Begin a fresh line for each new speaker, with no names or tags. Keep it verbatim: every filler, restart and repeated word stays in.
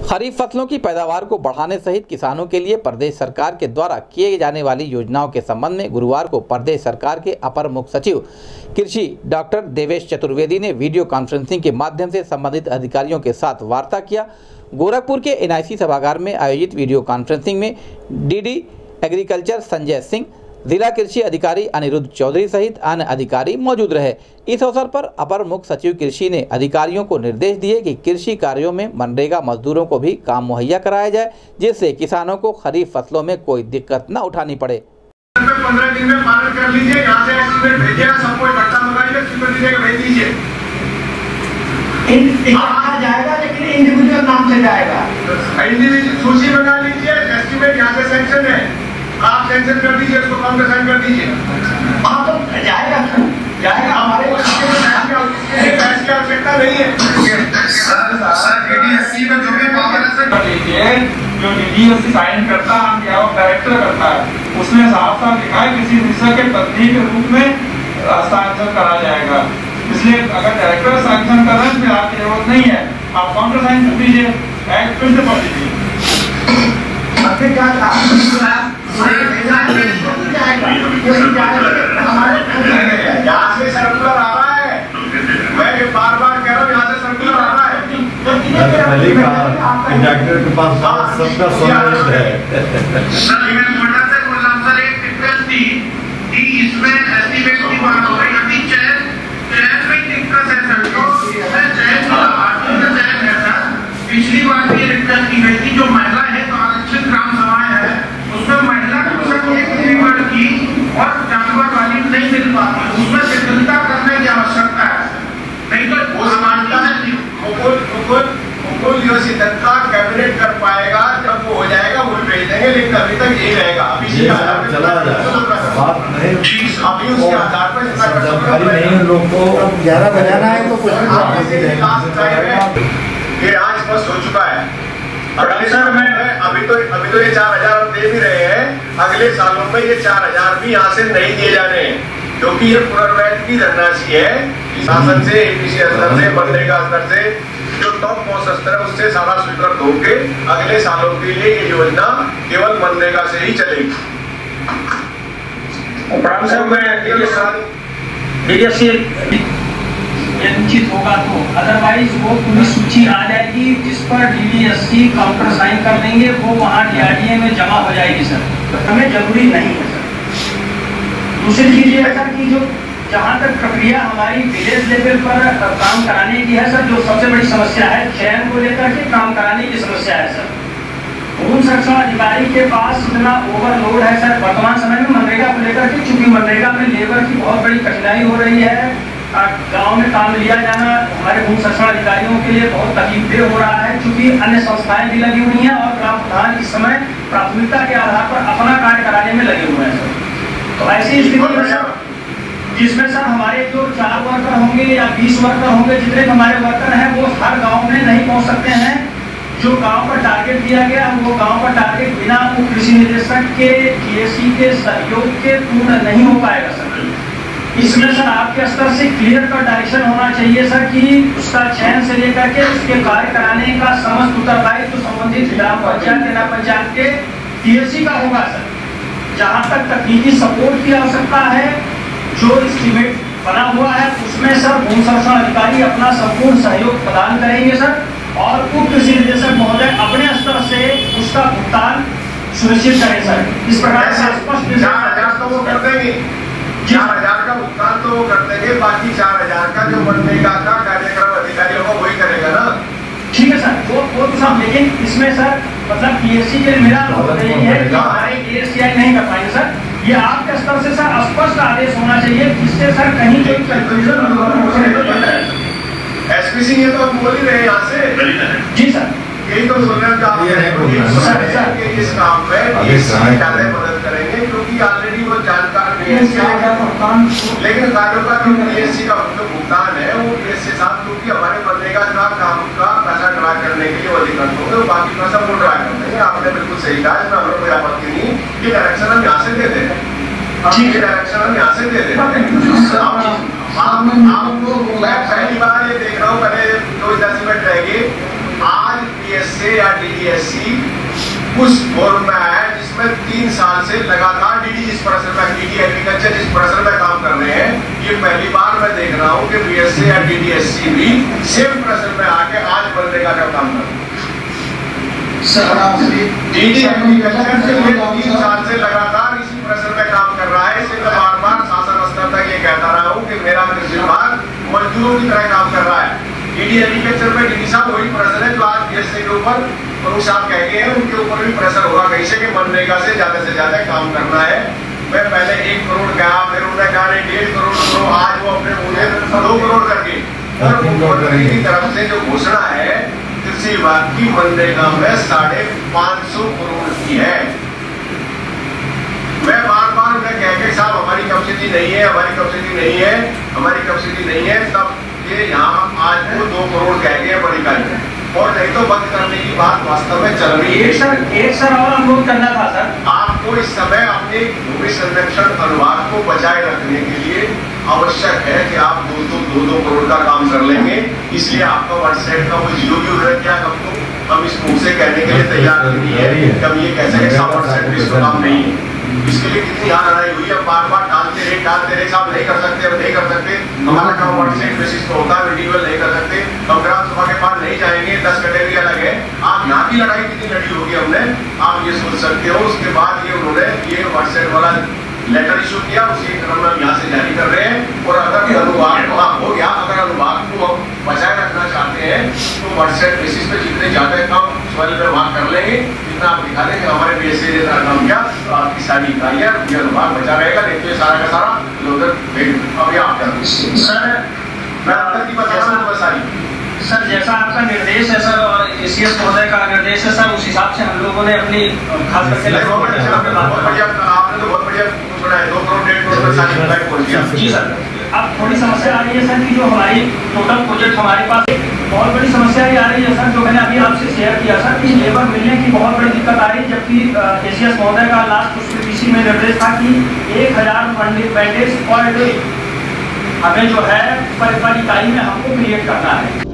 खरीफ फसलों की पैदावार को बढ़ाने सहित किसानों के लिए प्रदेश सरकार के द्वारा किए जाने वाली योजनाओं के संबंध में गुरुवार को प्रदेश सरकार के अपर मुख्य सचिव कृषि डॉक्टर देवेश चतुर्वेदी ने वीडियो कॉन्फ्रेंसिंग के माध्यम से संबंधित अधिकारियों के साथ वार्ता किया। गोरखपुर के एन आई सी सभागार में आयोजित वीडियो कॉन्फ्रेंसिंग में D D agriculture Sanjay Singh, जिला कृषि अधिकारी अनिरुद्ध चौधरी सहित अन्य अधिकारी मौजूद रहे। इस अवसर पर अपर मुख्य सचिव कृषि ने अधिकारियों को निर्देश दिए कि कृषि कार्यों में मनरेगा मजदूरों को भी काम मुहैया कराया जाए, जिससे किसानों को खरीफ फसलों में कोई दिक्कत न उठानी पड़े।
पंद्रह दिन में पालन कर लीजिए, यहाँ से एस्टीमेट भेजिएगा, सबको इकट्ठा मंगाइए, एस्टीमेट दीजिएगा, भेज दीजिए।
जाएगा लेकिन इंडिविजुअल नाम से जाएगा,
इंडिविजुअल सूची बना लीजिए, एस्टीमेट यहाँ से सैंक्शन है, आप सैंक्शन कर दीजिए, उसको काउंटर साइन कर दीजिए।
हाँ तो जाएगा जाएगा हमारे
पैसे की आवश्यकता नहीं है।
सर डीडीएससी में जो भी पावर है सर
लीजिए, जो डीडीएससी साइन करता है या वो डायरेक्टर करता है, उसमें साफ साफ लिखा है किसी निशा के पत्नी के रूप में हस्ताक्षर करा जाएगा। इसलिए अगर डायरेक्टर सैंक्शन कर रहे हैं फिर आपकी जरूरत नहीं है, आप काउंटर साइन कर दीजिए, एक्ट फिर से पढ़ लीजिए।
यहाँ से सर्कुलर आ रहा है, मैं बार बार कह रहा हूँ, यहाँ से सर्कुलर आ रहा है।
डॉक्टर के पास सबका स्वागत है।
सर मैं मोटा से बोल रहा हूँ सर, एक रिक्वेस्ट थी कि इसमें एस्टीमेट की बात हो रही अभी चयन चयन में दिक्कत है सर, तो चयन का चयन है सर। पिछली बार भी रिक्वेस्ट की गई थी, जो महिला है तो आरक्षित ग्राम सभाएं है, उसमें महिला कृषक एक फीमेल की और जानवर वाली नहीं मिल पाती, उसमें शिथिलता करने की आवश्यकता है, नहीं तो वो समानता है।
मुकुल मुकुल मुकुल जो शिथिलता कैबिनेट कर पाएगा, जब वो हो जाएगा वो भेज देंगे, लेकिन अभी तक यही रहेगा। अभी
चला जाए बात नहीं,
अभी उसके आधार पर
जानकारी नहीं लोग को ग्यारह बजाना है तो कुछ
ये आज स्पष्ट हो चुका है। अगले साल में अभी तो अभी तो ये चार हजार दे भी रहे हैं, अगले सालों में ये चार हजार भी यहाँ से नहीं दिए जाने हैं, क्योंकि ये पुनर्वैध की धनराशि है। शासन से, एपीसी स्तर से, मनरेगा स्तर से, जो टॉप मोस्ट स्तर है उससे सारा स्वीकृत होकर अगले सालों के लिए ये योजना केवल मनरेगा से ही चलेगी।
उचित होगा तो, अदरवाइज वो पूरी सूची आ जाएगी जिस पर डीडीएससी काउंटर साइन कर देंगे, वो वहाँ डीआरडीए में जमा हो जाएगी सर, तो हमें जरूरी नहीं है सर। दूसरी चीज ये है सर कि जो जहाँ तक प्रक्रिया हमारी विलेज लेवल पर काम कराने की है सर, जो सबसे बड़ी समस्या है चयन को लेकर के काम कराने की समस्या है सर। भूमि संरक्षण अधिकारी के पास इतना ओवरलोड है सर वर्तमान समय में मनरेगा को लेकर के, चूंकि मनरेगा में लेबर की बहुत बड़ी कठिनाई हो रही है, गांव में काम लिया जाना हमारे भूमि संरक्षण अधिकारियों के लिए बहुत तकलीफदेह हो रहा है, क्योंकि अन्य संस्थाएं भी लगी हुई हैं और ग्राम प्रधान इस समय प्राथमिकता के आधार पर अपना कार्य कराने में लगे हुए हैं सर। तो ऐसी स्थिति में सर, जिसमें सर हमारे जो चार वर्कर होंगे या बीस वर्कर होंगे, जितने हमारे वर्कर हैं वो हर गाँव में नहीं पहुँच सकते हैं। जो गांव पर टारगेट दिया गया वो गांव पर टारगेट बिना उप कृषि निदेशक के डीएससी के सहयोग के पूर्ण नहीं हो पाएगा सर। इसमें सर आपके स्तर से क्लियर कट डायरेक्शन होना चाहिए सर कि उसका चयन से लेकर के उसके कार्य कराने का समस्त उत्तरदायित्व तो संबंधित ग्राम पंचायत जिला पंचायत के डीएससी का होगा सर। जहाँ तक तकनीकी सपोर्ट की आवश्यकता है, जो एस्टीमेट बना हुआ है उसमें सर भूमि संरक्षण अधिकारी अपना संपूर्ण सहयोग प्रदान करेंगे सर, और उप कृषि निदेशक महोदय अपने स्तर से उसका भुगतान सुनिश्चित करें सर। इस प्रकार से स्पष्ट
चार हजार तो वो कर देंगे, चार हजार का भुगतान तो वो कर देंगे, बाकी चार हजार का जो मनरेगा का कार्यक्रम अधिकारी होगा वही करेगा ना।
ठीक है सर, वो वो तो सब, लेकिन इसमें सर मतलब पीएससी के मेरा यही है कि हमारे डीएससीआई नहीं कर पाएंगे सर, ये आपके स्तर से सर स्पष्ट आदेश होना चाहिए, जिससे सर कहीं कोई कंफ्यूजन।
एसपीसी ये तो हम बोल ही रहे यहाँ से
जी सर,
यही तो बोल रहे हैं कि इस काम में ज्यादा मदद करेंगे, क्योंकि ऑलरेडी वो जानकार नहीं है, लेकिन कार्यों का जो डीएससी का जो भुगतान है वो डीएससी साहब, क्योंकि हमारे मनरेगा का काम का पैसा ड्रा करने के लिए वो अधिकृत होंगे, बाकी पैसा वो ड्रा कर देंगे। आपने बिल्कुल सही कहा, इसमें हमें कोई आपत्ति नहीं, ये डायरेक्शन हम यहाँ से दे दें, ये डायरेक्शन हम यहाँ से दे दें। आपको मैं पहली बार ये देख रहा हूँ, पहले दो दस मिनट रहेगी, आज पीएससी बीएसए या डीडीएससी उस फॉर्म में आया है जिसमें तीन साल से लगातार डीडी जिस प्रेशर में डीडी एग्रीकल्चर जिस प्रेशर में काम कर रहे हैं, ये पहली बार मैं देख रहा हूँ कि बीएसए या डीडीएससी भी सेम प्रेशर में आके आज बनरेगा का काम कर रहे हैं। डीडी एग्रीकल्चर तीन साल से लगातार इसी प्रेशर में काम कर रहा है। इसलिए मैं बार बार शासन स्तर तक ये कहता रहा हूँ कि मेरा कृषि विभाग मजदूरों की तरह काम कर रहा है। डीडी एग्रीकल्चर में डीडी साहब वही प्रेशर है जो आज बीएसए के ऊपर प्रमुख साहब कह गए हैं, उनके ऊपर भी प्रेशर होगा कहीं से कि मनरेगा से ज्यादा से ज्यादा काम करना है। मैं पहले एक करोड़ कहा, फिर उन्होंने कहा नहीं डेढ़ करोड़ करो, आज वो अपने मुझे दो करोड़ करके और मुख्यमंत्री की तरफ से जो घोषणा है कृषि विभाग की मनरेगा में साढ़े पांच सौ करोड़ की है। मैं बार बार उन्हें कह के साहब हमारी कैपेसिटी नहीं है, हमारी कैपेसिटी नहीं है, हमारी कैपेसिटी नहीं है, तब ये यहाँ आज वो दो करोड़ कह गए बड़ी इकाई और नहीं तो बंद करने की बात वास्तव में चल रही है।
सर एक सर और अनुरोध करना था सर,
आपको इस समय अपने भूमि संरक्षण अनुभाग को बचाए रखने के लिए आवश्यक है कि आप दो दो दो दो करोड़ का काम कर लेंगे। इसलिए आपका व्हाट्सएप का वो जीरो भी उधर क्या हमको हम इस मुंह से कहने के लिए तैयार नहीं है कि हम ये कह सके सात परसेंट भी इसका काम नहीं है। इसके लिए कितनी यहाँ लड़ाई हुई है, बार बार डालते रहे डालते रहे साहब नहीं कर सकते, हम नहीं कर सकते, हमारा काम व्हाट्सएप बेसिस पे होता है, इंडिविजुअल नहीं कर सकते, हम ग्राम सभा के पास नहीं जाएंगे, दस कैटेगरी अलग है। आप यहाँ की लड़ाई कितनी लड़ी होगी हमने, आप ये सोच सकते हो। उसके बाद ये उन्होंने ये व्हाट्सएप वाला लेटर इशू किया, उसी क्रम में हम यहाँ से जारी कर रहे हैं। और अगर अनुभाग हो गया, अगर अनुभाग को हम बचाए रखना चाहते हैं तो व्हाट्सएप बेसिस पे जितने ज्यादा काम स्वयं में वहाँ कर लेंगे, जितना आप दिखा देंगे हमारे बीएसए ने सारा काम किया तो आपकी सारी इकाइयाँ ये अनुभाग बचा रहेगा, नहीं तो ये सारा का सारा उधर अब यहाँ आप कर
सर
मैं अंदर की बता रहा हूँ सारी।
सर जैसा आपका निर्देश है सर और एसीएस महोदय का निर्देश है सर, उस हिसाब से हम लोगों ने अपनी खास करके
बहुत बढ़िया, आपने तो बहुत बढ़िया सुना है, दो करोड़ डेढ़ करोड़ में सारी इकाई पहुंच गया।
जी सर, अब थोड़ी समस्या आ रही है सर कि जो हमारी टोटल प्रोजेक्ट हमारे पास बहुत बड़ी समस्या ये आ रही है सर, जो मैंने अभी आपसे शेयर किया सर कि लेबर मिलने की बहुत बड़ी दिक्कत आ रही है, जबकि एसीएस महोदय का लास्ट उसके पीसी में निर्देश था कि एक हजार बैंडेज पर डे हमें जो है पर इकाई में हमको क्रिएट करना है।